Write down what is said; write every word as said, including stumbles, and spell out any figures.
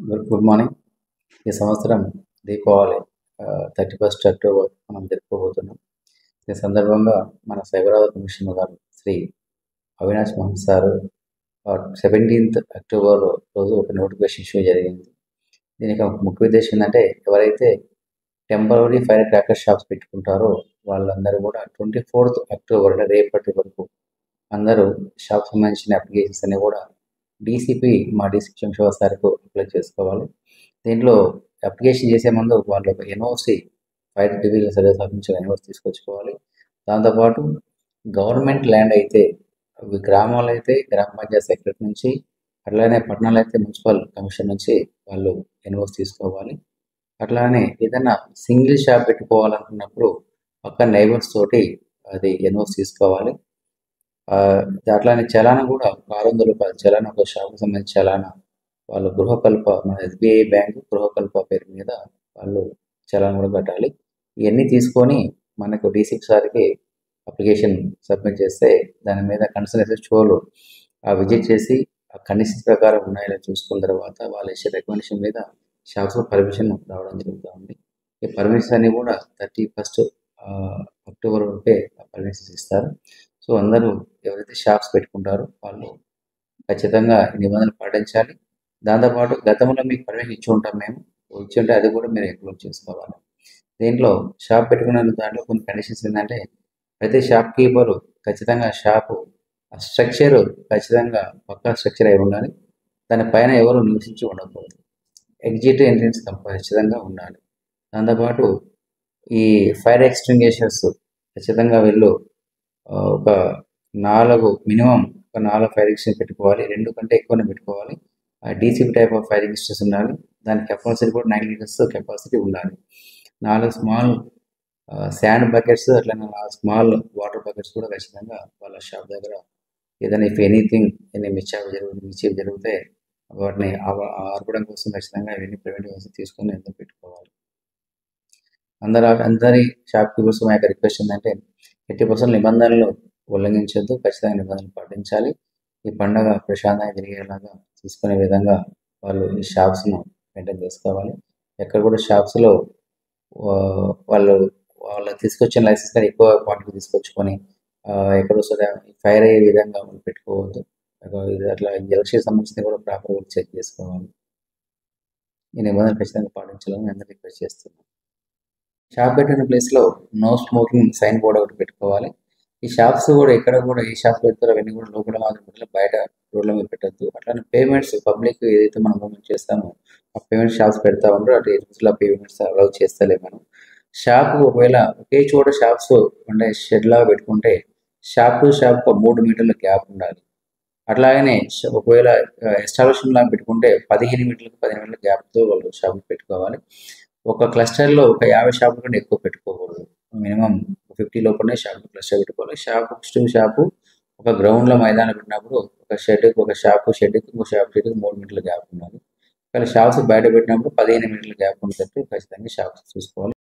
Good good morning. ఈ సంవత్సరం దీపావళి ఆహ్, థర్టీ ఫస్ట్ అక్టోబర్ మనం జరుపుకోబోతున్నాం. ఈ సందర్భంగా మన సైబరాబాద్ కమిషనర్ గారు శ్రీ అవినాష్ మహంత్ సారు ఆహ్, సెవెంటీన్త్ అక్టోబర్ రోజు ఒక నోటిఫికేషన్ ఇష్యూ జరిగింది. దీనికి ఒక ముఖ్య ఉద్దేశం ఏంటంటే, ఎవరైతే టెంపరరీ ఫైర్ క్రాకర్ షాప్స్ పెట్టుకుంటారో వాళ్ళందరూ కూడా ట్వంటీ ఫోర్త్ అక్టోబర్ అంటే రేపటి వరకు అందరూ షాప్కి సంబంధించిన అప్లికేషన్స్ అన్ని కూడా డీసీపీ మా డీసీపీ శంషాబాద్ సార్కు అప్లై చేసుకోవాలి. దీంట్లో అప్లికేషన్ చేసే ముందు వాళ్ళు ఒక NOC fire division service office నుంచి ఎన్ఓసి తీసుకొచ్చుకోవాలి. దాంతోపాటు గవర్నమెంట్ ల్యాండ్ అయితే అవి గ్రామాలు అయితే గ్రామ పంచాయతీ సెక్రటరీ నుంచి, అట్లానే పట్టణాలు అయితే మున్సిపల్ కమిషన్ నుంచి వాళ్ళు ఎన్ఓసి తీసుకోవాలి. అట్లానే ఏదైనా సింగిల్ షాప్ పెట్టుకోవాలనుకున్నప్పుడు పక్క నైబర్స్ తోటి అది ఎన్ఓసి తీసుకోవాలి. అట్లానే చలానా కూడా ఒక ఆరు వందల రూపాయలు చలానా, ఒక షాప్కి సంబంధించి చలానా వాళ్ళు గృహకల్ప మన ఎస్బీఐ బ్యాంకు గృహకల్ప పేరు మీద వాళ్ళు చలానా కూడా కట్టాలి. ఇవన్నీ తీసుకొని మనకు డీసీపీ సార్కి అప్లికేషన్ సబ్మిట్ చేస్తే దాని మీద కన్సర్న్ ఎస్హెచ్ఓలు ఆ విజిట్ చేసి ఆ కండిషన్స్ ప్రకారం ఉన్నాయో చూసుకున్న తర్వాత వాళ్ళు ఇచ్చే రికమెండేషన్ మీద షాప్స్లో పర్మిషన్ రావడం జరుగుతూ ఉంది. ఈ పర్మిషన్స్ అన్నీ కూడా థర్టీ ఫస్ట్ అక్టోబర్ వరకే పర్మిషన్స్ ఇస్తారు. సో అందరూ ఎవరైతే షాప్స్ పెట్టుకుంటారో వాళ్ళు ఖచ్చితంగా నిబంధనలు పాటించాలి. దాంతోపాటు గతంలో మీకు పర్మిషన్ ఇచ్చి ఉంటాం మేము, ఇచ్చి ఉంటే అది కూడా మీరు ఇంక్లూడ్ చేసుకోవాలి. దీంట్లో షాప్ పెట్టుకున్న దాంట్లో కొన్ని కండిషన్స్ ఏంటంటే, ప్రతి షాప్ కీపరు ఖచ్చితంగా షాపు స్ట్రక్చర్ ఖచ్చితంగా పక్కా స్ట్రక్చర్ అయి ఉండాలి. దానిపైన ఎవరు నివసించి ఉండకూడదు. ఎగ్జిట్ ఎంట్రన్స్ ఖచ్చితంగా ఉండాలి. దాంతోపాటు ఈ ఫైర్ ఎక్స్టింగ్విషర్స్ ఖచ్చితంగా వీళ్ళు ఒక నాలుగు మినిమం ఒక నాలుగు ఫైర్ ఎక్స్టింగ్విషర్ పెట్టుకోవాలి. రెండు కంటే ఎక్కువనే పెట్టుకోవాలి. DCP type of fire extinguishers ఉండాలి. దాని కెపాసిటీ కూడా నైన్ లీటర్స్ కెపాసిటీ ఉండాలి. నాలుగు స్మాల్ శాండ్ బకెట్స్ అట్లనే నాలుగు స్మాల్ వాటర్ బకెట్స్ కూడా ఖచ్చితంగా వాళ్ళ షాప్ దగ్గర ఏదైనా ఇఫ్ ఎనీథింగ్ ఎనీ మిస్చాప్ జరుగుతుంది మిస్చేప్ జరిగితే వాటిని ఆర్పడం కోసం ఖచ్చితంగా ఇవన్నీ ప్రివెంటివ్ తీసుకొని ఎందుకు పెట్టుకోవాలి. అందరూ అందరి షాప్ కీపర్స్ మా యొక్క రిక్వెస్ట్ ఏంటంటే, ఎయిటీ పర్సెంట్ నిబంధనలు ఉల్లంఘించొద్దు, ఖచ్చితంగా నిబంధనలు పాటించాలి. ఈ పండుగ ప్రశాంతంగా జరిగేలాగా చూసుకునే విధంగా వాళ్ళు ఈ షాప్స్ను మెయింటైన్ చేసుకోవాలి. ఎక్కడ కూడా షాప్స్లో వాళ్ళు వాళ్ళు తీసుకొచ్చిన లైసెన్స్ కానీ ఎక్కువ క్వాంటిటీ తీసుకొచ్చుకొని ఎక్కడ వస్తుందా ఫైర్ అయ్యే విధంగా వాళ్ళు పెట్టుకోవద్దు. అట్లా ఎలక్షన్ సంబంధించిన కూడా ప్రాపర్గా చెక్ చేసుకోవాలి. ఈ నిబంధనలు ఖచ్చితంగా పాటించాలని అందరూ రిక్వెస్ట్ చేస్తున్నాను. షాప్ పెట్టిన ప్లేస్లో నో స్మోకింగ్ సైన్ బోర్డ్ ఒకటి పెట్టుకోవాలి. ఈ షాప్స్ కూడా ఎక్కడ కూడా ఏ షాప్ పెడతారో అవన్నీ కూడా లోపల మాత్రం పెట్టాలి, బయట రోడ్ల మీద పెట్టద్దు. అట్లానే పేమెంట్స్ పబ్లిక్ ఏదైతే మనం మూమెంట్ చేస్తామో ఆ పేమెంట్ షాప్స్ పెడతా ఉండో అటు రోజుల పేమెంట్స్ అలౌ చేస్తలే మనం. షాప్ ఒకవేళ ఒకే చోట షాప్స్ అంటే షెడ్ లాగా పెట్టుకుంటే షాప్ టు షాప్ మూడు మీటర్ల గ్యాప్ ఉండాలి. అట్లాగనే ఒకవేళ ఎస్టాబ్లిష్మెంట్ లాగా పెట్టుకుంటే పదిహేను మీటర్లకు పదిహేను మీటర్ల గ్యాప్తో వాళ్ళు షాప్ పెట్టుకోవాలి. ఒక క్లస్టర్లో ఒక యాభై షాపుల కంటే ఎక్కువ పెట్టుకోకూడదు. మినిమం ఫిఫ్టీ లోపలనే షాప్ క్లస్టర్ పెట్టుకోవాలి. షాపు టు షాపు ఒక గ్రౌండ్లో మైదానం పెట్టినప్పుడు ఒక షెడ్కి ఒక షాపు షెడ్కి ఇంకో షాప్ షెడ్కి మూడు మీటర్ల గ్యాప్ ఉండాలి. కానీ షాప్స్ బయట పెట్టినప్పుడు పదిహేను మీటర్ల గ్యాప్ ఉండేటట్టు ఖచ్చితంగా షాప్స్ చూసుకోవాలి.